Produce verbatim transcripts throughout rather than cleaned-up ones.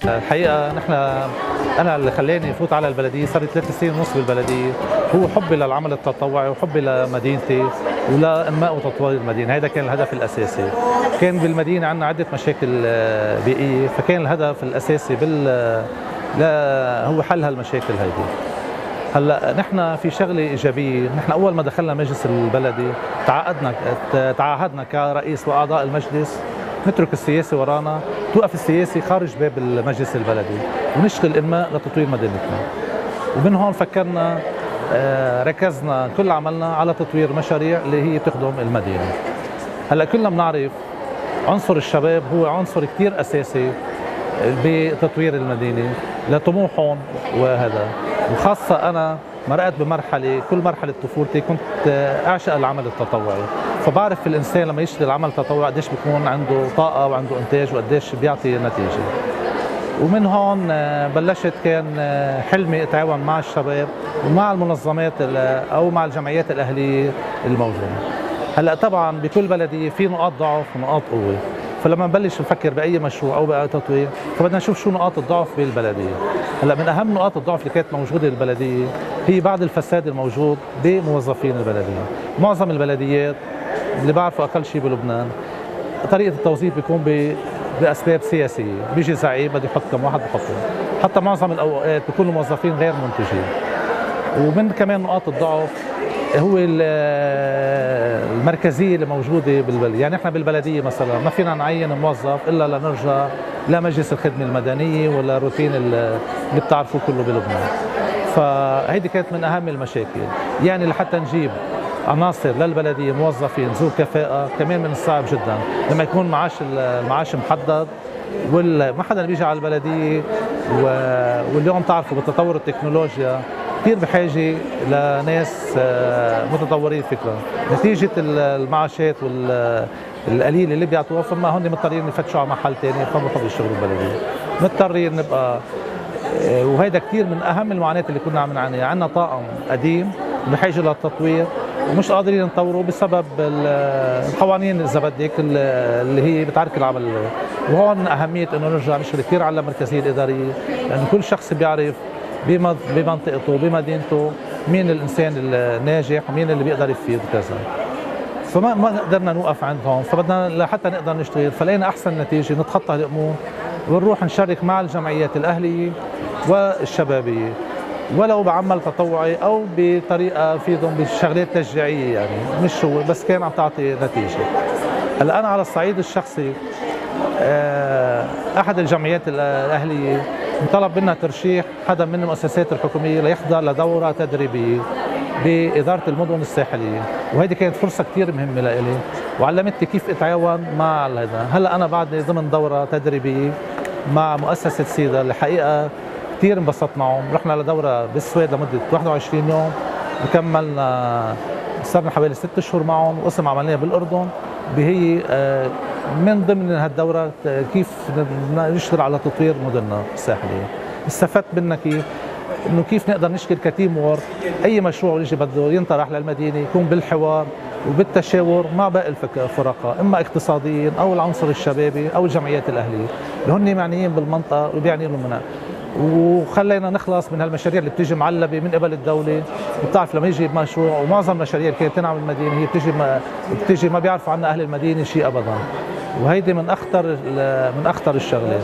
الحقيقة نحن أنا اللي خلاني أفوت على البلدية، صار لي ثلاث سنين ونص بالبلدية، هو حبي للعمل التطوعي وحبي لمدينتي ولإنماء وتطوير المدينة. هذا كان الهدف الأساسي. كان بالمدينة عندنا عدة مشاكل بيئية، فكان الهدف الأساسي بال لا هو حل هالمشاكل هيدي. هلا نحن في شغله ايجابيه، نحن اول ما دخلنا مجلس البلدي تعاقدنا تعاهدنا كرئيس واعضاء المجلس نترك السياسه ورانا، توقف السياسه خارج باب المجلس البلدي ونشتغل انماء لتطوير مدينتنا. ومن هون فكرنا ركزنا كل عملنا على تطوير مشاريع اللي هي بتخدم المدينه. هلا كلنا بنعرف عنصر الشباب هو عنصر كثير اساسي بتطوير المدينه لطموحهم، وهذا وخاصة أنا مرقت بمرحلة كل مرحلة طفولتي كنت أعشق العمل التطوعي، فبعرف الإنسان لما يشتغل عمل تطوعي قديش بيكون عنده طاقة وعنده إنتاج وقديش بيعطي نتيجة. ومن هون بلشت كان حلمي أتعاون مع الشباب ومع المنظمات أو مع الجمعيات الأهلية الموجودة. هلا طبعا بكل بلدية في نقاط ضعف ونقاط قوة، فلما نبلش نفكر باي مشروع او باي تطوير فبدنا نشوف شو نقاط الضعف بالبلديه. هلا من اهم نقاط الضعف اللي كانت موجوده بالبلديه هي بعض الفساد الموجود بموظفين البلديه. معظم البلديات اللي بعرفه اقل شيء بلبنان طريقه التوظيف بيكون باسباب سياسيه، بيجي زعيم بده يحط كم واحد بحطه، حتى معظم الاوقات بيكونوا موظفين غير منتجين. ومن كمان نقاط الضعف هو المركزيه اللي موجوده بالبلد، يعني احنا بالبلديه مثلا ما فينا نعين موظف الا لنرجع لمجلس الخدمه المدنيه ولا روتين اللي بتعرفوه كله بلبنان. فهيدي كانت من اهم المشاكل، يعني لحتى نجيب عناصر للبلديه موظفين ذو كفاءه كمان من الصعب جدا لما يكون معاش المعاش محدد، وما حدا بيجي على البلديه. واليوم تعرفوا بتطور التكنولوجيا كثير بحاجه لناس متطورين فكرا، نتيجه المعاشات والقليله اللي بيعطوها فما هن مضطرين يفتشوا على محل ثاني، فما بيحبوا يشتغلوا بالبلديه، مضطرين نبقى. وهيدا كثير من اهم المعاناه اللي كنا عم نعانيها، عندنا طاقم قديم بحاجه للتطوير ومش قادرين نطوره بسبب القوانين اذا بدك اللي هي بتعرك العمل. وهون اهميه انه نرجع نشتغل كثير على المركزيه الاداريه، لانه كل شخص بيعرف بمنطقته بمدينته مين الانسان الناجح ومين اللي بيقدر يفيد وكذا. فما ما قدرنا نوقف عندهم، فبدنا لحتى نقدر نشتغل فلقينا احسن نتيجه نتخطى الامور ونروح نشارك مع الجمعيات الاهليه والشبابيه، ولو بعمل تطوعي او بطريقه فيهم بشغلات تشجيعيه، يعني مش هو بس كان عم تعطي نتيجه. هلا انا على الصعيد الشخصي احد الجمعيات الاهليه طلب منا ترشيح حدا من المؤسسات الحكوميه ليحضر لدوره تدريبيه باداره المدن الساحليه، وهيدي كانت فرصه كثير مهمه لإلي وعلمتني كيف اتعاون مع هذا. هلا انا بعدني ضمن دوره تدريبيه مع مؤسسه سيدا اللي حقيقه كثير انبسطت معهم، رحنا لدوره بالسويد لمده واحد وعشرين يوم وكملنا صرنا حوالي ست اشهر معهم، وقسم عمليه بالاردن بهي من ضمن هالدوره كيف نشتغل على تطوير مدننا الساحليه. استفدت منها كيف انه كيف نقدر نشكل كتيم وورك، اي مشروع يجي بده ينطرح للمدينه يكون بالحوار وبالتشاور مع باقي الفرقاء، اما اقتصاديين او العنصر الشبابي او الجمعيات الاهليه اللي هن معنيين بالمنطقه وبيعني لهم منها. وخلينا نخلص من هالمشاريع اللي بتيجي معلبه من قبل الدوله، وبتعرف لما يجي مشروع ومعظم المشاريع اللي كانت تنعمل بالمدينه هي بتيجي ما بتيجي ما بيعرفوا عنها اهل المدينه شيء ابدا، وهيدي من اخطر من اخطر الشغلات.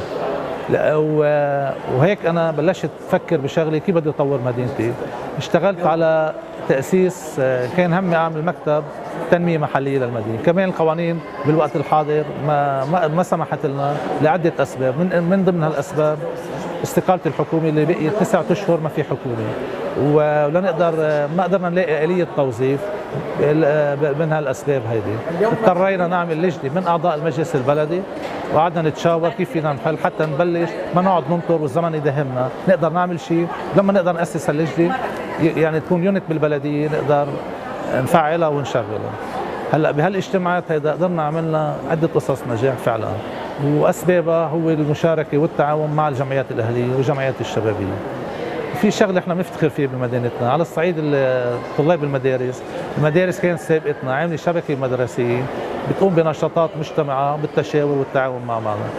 وهيك انا بلشت افكر بشغلي كيف بدي اطور مدينتي. اشتغلت على تاسيس، كان همي اعمل مكتب تنميه محليه للمدينه، كمان القوانين بالوقت الحاضر ما ما, ما سمحت لنا لعده اسباب، من من ضمن هالاسباب استقالة الحكومة اللي بقيت تسعة اشهر ما في حكومة، ولا نقدر ما قدرنا نلاقي آلية توظيف من هالاسباب هيدي. اضطرينا نعمل لجنة من اعضاء المجلس البلدي وقعدنا نتشاور كيف فينا نحل حتى نبلش ما نقعد ننطر والزمن يداهمنا، نقدر نعمل شيء لما نقدر نأسس اللجنة يعني تكون يونت بالبلدية نقدر نفعلها ونشغلها. هلا بهالاجتماعات هيدا قدرنا عملنا عدة قصص نجاح فعلا، واسبابها هو المشاركه والتعاون مع الجمعيات الاهليه والجمعيات الشبابيه. في شغله احنا بنفتخر فيه بمدينتنا على الصعيد طلاب المدارس، المدارس كانت سابقتنا عامله شبكه مدرسيه بتقوم بنشاطات مجتمعه بالتشاور والتعاون مع بعضها.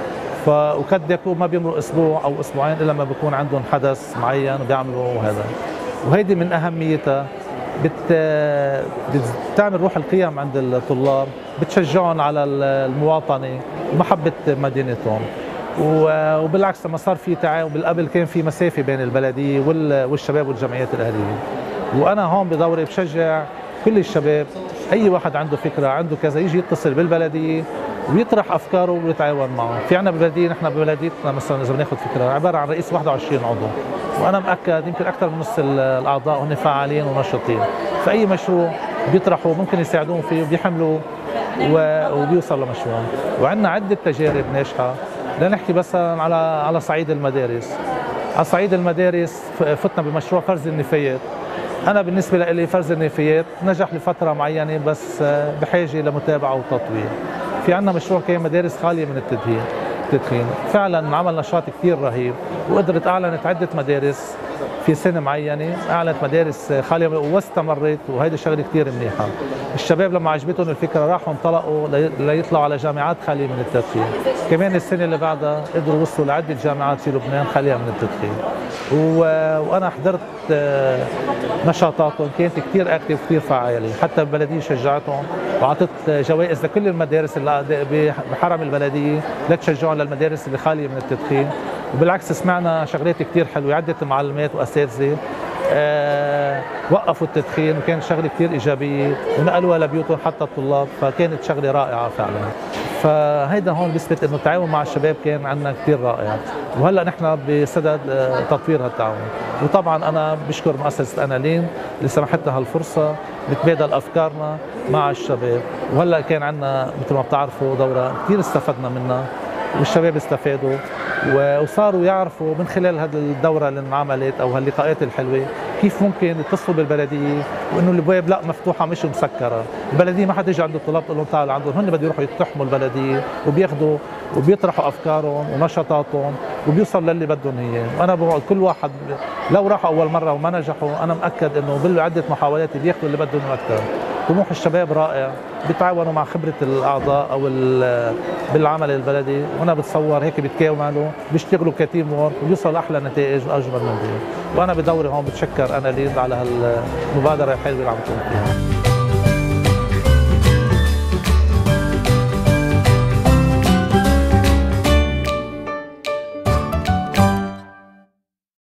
ف وقد يكون ما بيمرق اسبوع او اسبوعين الا ما بيكون عندهم حدث معين وبيعملوا هذا. وهيدي من اهميتها، بت... بتعمل روح القيم عند الطلاب، بتشجعهم على المواطنه ومحبه مدينتهم. وبالعكس لما صار في تعاون، بالقبل كان في مسافه بين البلديه والشباب والجمعيات الاهليه. وانا هون بدوري بشجع كل الشباب، اي واحد عنده فكره عنده كذا يجي يتصل بالبلديه ويطرح افكاره ويتعاون معه. في عندنا ببلديه، نحن ببلديتنا مثلا اذا بناخذ فكره عباره عن رئيس واحد وعشرين عضو، وانا مأكد يمكن اكثر من نص الاعضاء هن فعالين ونشطين، فاي مشروع بيطرحوا ممكن يساعدون فيه وبيحملوا وبيوصل لمشروع. وعندنا عده تجارب ناجحه. لنحكي بس على على صعيد المدارس. على صعيد المدارس فتنا بمشروع فرز النفايات. أنا بالنسبة لي فرز النفايات نجح لفترة معينة، بس بحاجة لمتابعة وتطوير. في عندنا مشروع كان مدارس خالية من التدخين التدخين فعلا عمل نشاط كثير رهيب، وقدرت أعلنت عدة مدارس في سنة معينة، أعلنت مدارس خالية واستمرت، وهيدي شغلة كثير منيحة. الشباب لما عجبتهم الفكرة راحوا انطلقوا ليطلعوا على جامعات خالية من التدخين. كمان السنة اللي بعدها قدروا يوصلوا لعدة جامعات في لبنان خالية من التدخين. وأنا حضرت نشاطاتهم، كانت كثير اكتف وكثير فعالة. حتى البلدية شجعتهم وعطت جوائز لكل المدارس اللي بحرم البلدية لتشجعهم للمدارس اللي خالية من التدخين. وبالعكس سمعنا شغلات كثير حلوة، عدة معلمات وأساتذة أه وقفوا التدخين، وكانت شغله كثير ايجابيه ونقلوها لبيوتهم حتى الطلاب، فكانت شغله رائعه فعلا. فهيدا هون بيثبت انه التعاون مع الشباب كان عندنا كثير رائع، وهلا نحن بصدد تطوير هالتعاون. وطبعا انا بشكر مؤسسه انالين اللي سمحتنا هالفرصه نتبادل افكارنا مع الشباب. وهلا كان عندنا مثل ما بتعرفوا دوره كثير استفدنا منها، والشباب استفادوا وصاروا يعرفوا من خلال هذه الدوره اللي انعملت او هاللقاءات الحلوه كيف ممكن يتصلوا بالبلديه، وانه الابواب لا مفتوحه مش مسكره. البلديه ما حدا يجي عند الطلاب تقول لهم تعالوا عندهم، هن بده يروحوا يقتحموا البلديه وبياخذوا وبيطرحوا افكارهم ونشاطاتهم وبيوصل للي بدهم اياه. وانا بوعد كل واحد لو راحوا اول مره وما نجحوا، انا مأكد انه بعده محاولات بياخذوا اللي بدهم اكثر. طموح الشباب رائع، بيتعاونوا مع خبره الاعضاء او بالعمل البلدي، وانا بتصور هيك بيتكاملوا بيشتغلوا كتيم وورك وبيوصلوا احلى نتائج واجمل من ذلك. وانا بدوري هون بتشكر انالين على هالمبادره الحلوه اللي عم تقوم فيها.